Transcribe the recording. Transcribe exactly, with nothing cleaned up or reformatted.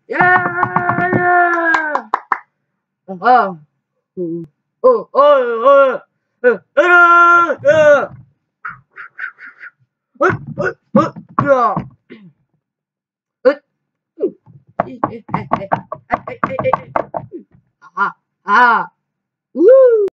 야! 야! 아. 음. 어, 어, 어. 어, 으아! 야! 엇, 엇, 엇, 야! 엇. 이, 에, 에, 에. 아, 에, 에, 에. 아, 아.